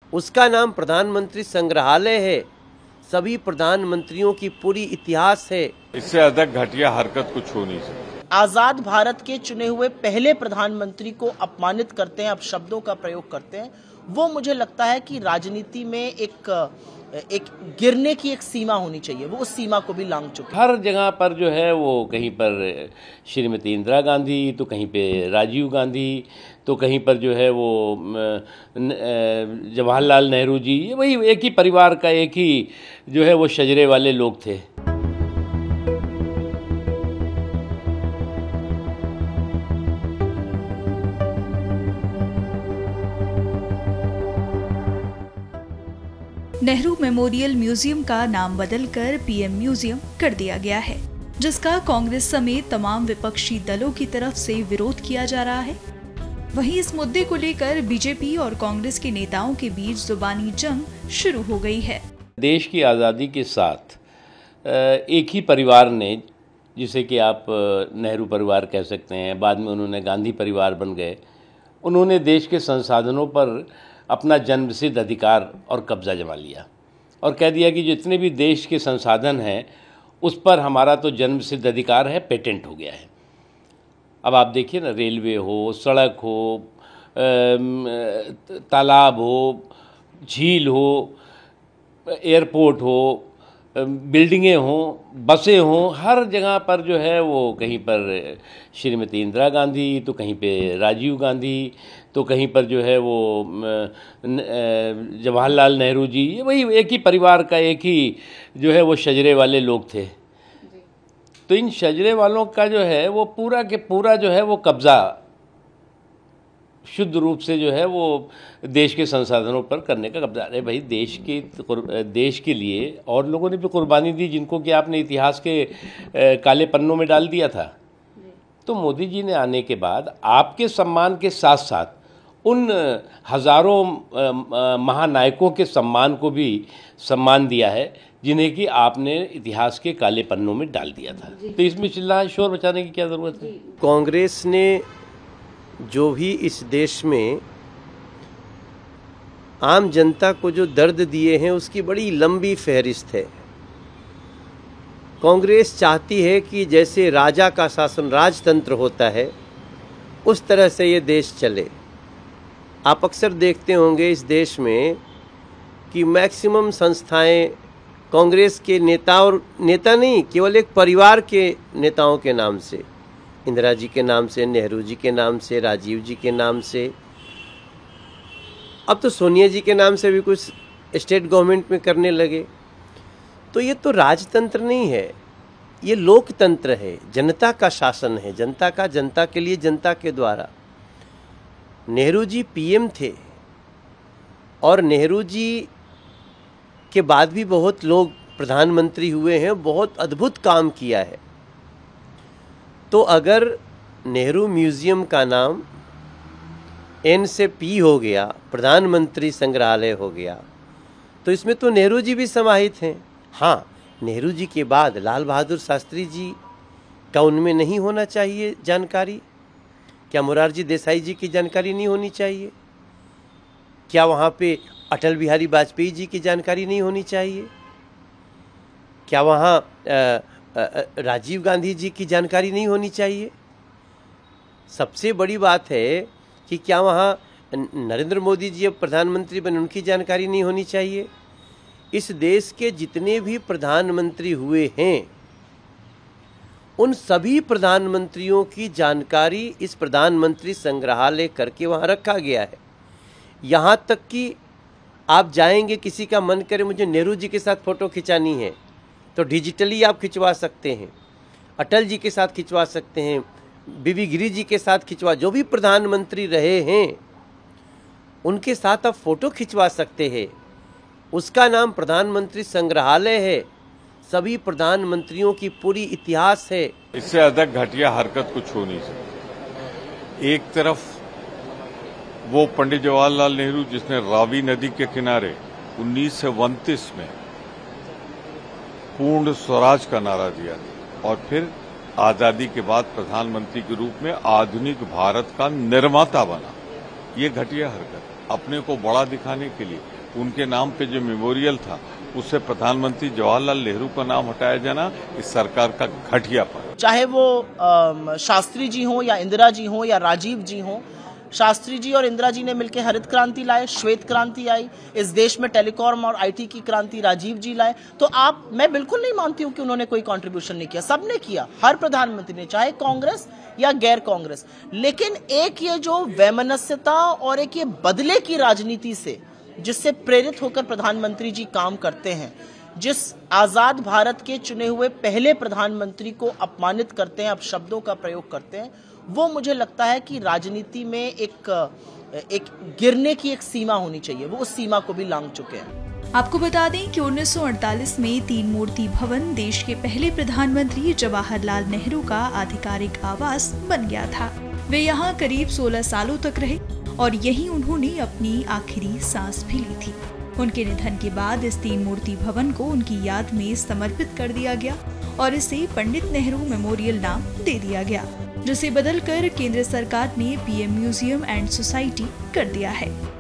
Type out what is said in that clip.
उसका नाम प्रधानमंत्री संग्रहालय है। सभी प्रधानमंत्रियों की पूरी इतिहास है। इससे अधिक घटिया हरकत कुछ हो नहीं सकती। आजाद भारत के चुने हुए पहले प्रधानमंत्री को अपमानित करते हैं, अपशब्दों का प्रयोग करते हैं। वो मुझे लगता है कि राजनीति में एक गिरने की एक सीमा होनी चाहिए। वो उस सीमा को भी लांघ चुके हैं। हर जगह पर जो है वो कहीं पर श्रीमती इंदिरा गांधी, तो कहीं पे राजीव गांधी, तो कहीं पर जो है वो जवाहरलाल नेहरू जी, ये वही एक ही परिवार का एक ही जो है वो शजरे वाले लोग थे। नेहरू मेमोरियल म्यूजियम का नाम बदलकर पीएम म्यूजियम कर दिया गया है, जिसका कांग्रेस समेत तमाम विपक्षी दलों की तरफ से विरोध किया जा रहा है। वहीं इस मुद्दे को लेकर बीजेपी और कांग्रेस के नेताओं के बीच जुबानी जंग शुरू हो गई है। देश की आज़ादी के साथ एक ही परिवार ने, जिसे कि आप नेहरू परिवार कह सकते हैं, बाद में उन्होंने गांधी परिवार बन गए, उन्होंने देश के संसाधनों पर अपना जन्मसिद्ध अधिकार और कब्जा जमा लिया और कह दिया कि जितने भी देश के संसाधन हैं उस पर हमारा तो जन्मसिद्ध अधिकार है, पेटेंट हो गया है। अब आप देखिए ना, रेलवे हो, सड़क हो, तालाब हो, झील हो, एयरपोर्ट हो, बिल्डिंगें हों, बसें हों, हर जगह पर जो है वो कहीं पर श्रीमती इंदिरा गांधी, तो कहीं पे राजीव गांधी, तो कहीं पर जो है वो जवाहरलाल नेहरू जी, ये वही एक ही परिवार का एक ही जो है वो शजरे वाले लोग थे। तो इन शजरे वालों का जो है वो पूरा के पूरा जो है वो कब्जा शुद्ध रूप से जो है वो देश के संसाधनों पर करने का कब्जा। अरे भाई, देश के लिए और लोगों ने भी कुर्बानी दी, जिनको कि आपने इतिहास के काले पन्नों में डाल दिया था। तो मोदी जी ने आने के बाद आपके सम्मान के साथ साथ उन हजारों महानायकों के सम्मान को भी सम्मान दिया है, जिन्हें कि आपने इतिहास के काले पन्नों में डाल दिया था। तो इसमें चिल्ला शोर मचाने की क्या ज़रूरत है? कांग्रेस ने जो भी इस देश में आम जनता को जो दर्द दिए हैं उसकी बड़ी लंबी फहरिस्त है। कांग्रेस चाहती है कि जैसे राजा का शासन राजतंत्र होता है उस तरह से ये देश चले। आप अक्सर देखते होंगे इस देश में कि मैक्सिमम संस्थाएं कांग्रेस के नेता, और नेता नहीं, केवल एक परिवार के नेताओं के नाम से, इंदिरा जी के नाम से, नेहरू जी के नाम से, राजीव जी के नाम से, अब तो सोनिया जी के नाम से भी कुछ स्टेट गवर्नमेंट में करने लगे। तो ये तो राजतंत्र नहीं है, ये लोकतंत्र है, जनता का शासन है, जनता का, जनता के लिए, जनता के द्वारा। नेहरू जी पीएम थे और नेहरू जी के बाद भी बहुत लोग प्रधानमंत्री हुए हैं, बहुत अद्भुत काम किया है। तो अगर नेहरू म्यूजियम का नाम एन से पी हो गया, प्रधानमंत्री संग्रहालय हो गया, तो इसमें तो नेहरू जी भी समाहित हैं। हाँ, नेहरू जी के बाद लाल बहादुर शास्त्री जी का उनमें नहीं होना चाहिए जानकारी? क्या मोरारजी देसाई जी की जानकारी नहीं होनी चाहिए? क्या वहाँ पे अटल बिहारी वाजपेयी जी की जानकारी नहीं होनी चाहिए? क्या वहाँ राजीव गांधी जी की जानकारी नहीं होनी चाहिए? सबसे बड़ी बात है कि क्या वहाँ नरेंद्र मोदी जी अब प्रधानमंत्री बने, उनकी जानकारी नहीं होनी चाहिए? इस देश के जितने भी प्रधानमंत्री हुए हैं उन सभी प्रधानमंत्रियों की जानकारी इस प्रधानमंत्री संग्रहालय करके वहाँ रखा गया है। यहाँ तक कि आप जाएंगे, किसी का मन करे मुझे नेहरू जी के साथ फ़ोटो खिंचानी है तो डिजिटली आप खिंचवा सकते हैं, अटल जी के साथ खिंचवा सकते हैं, बीबी गिरी जी के साथ खिंचवा, जो भी प्रधानमंत्री रहे हैं उनके साथ आप फ़ोटो खिंचवा सकते हैं। उसका नाम प्रधानमंत्री संग्रहालय है। सभी प्रधानमंत्रियों की पूरी इतिहास है। इससे अधिक घटिया हरकत कुछ हो नहीं सकती। एक तरफ वो पंडित जवाहरलाल नेहरू जिसने रावी नदी के किनारे 1929 में पूर्ण स्वराज का नारा दिया और फिर आजादी के बाद प्रधानमंत्री के रूप में आधुनिक भारत का निर्माता बना। ये घटिया हरकत अपने को बड़ा दिखाने के लिए उनके नाम पे जो मेमोरियल था उससे प्रधानमंत्री जवाहरलाल नेहरू का नाम हटाया जाना इस सरकार का घटियापन। चाहे वो शास्त्री जी हो या इंदिरा जी हो या राजीव जी हो, शास्त्री जी और इंदिरा जी ने मिलकर हरित क्रांति लाए, श्वेत क्रांति आई, इस देश में टेलीकॉम और आईटी की क्रांति राजीव जी लाए। तो मैं बिल्कुल नहीं मानती हूं कि उन्होंने कोई कंट्रीब्यूशन नहीं किया, सबने किया, हर प्रधानमंत्री ने, चाहे कांग्रेस या गैर कांग्रेस। लेकिन एक ये जो वैमनस्यता और एक ये बदले की राजनीति से जिससे प्रेरित होकर प्रधानमंत्री जी काम करते हैं, जिस आजाद भारत के चुने हुए पहले प्रधानमंत्री को अपमानित करते हैं, अपशब्दों का प्रयोग करते हैं, वो मुझे लगता है कि राजनीति में एक गिरने की एक सीमा होनी चाहिए। वो उस सीमा को भी लांघ चुके हैं। आपको बता दें कि 1948 में 3 मूर्ति भवन देश के पहले प्रधानमंत्री जवाहरलाल नेहरू का आधिकारिक आवास बन गया था। वे यहाँ करीब 16 सालों तक रहे और यहीं उन्होंने अपनी आखिरी सांस भी ली थी। उनके निधन के बाद इस 3 मूर्ति भवन को उनकी याद में समर्पित कर दिया गया और इसे पंडित नेहरू मेमोरियल नाम दे दिया गया, जिसे बदलकर केंद्र सरकार ने पीएम म्यूजियम एंड सोसाइटी कर दिया है।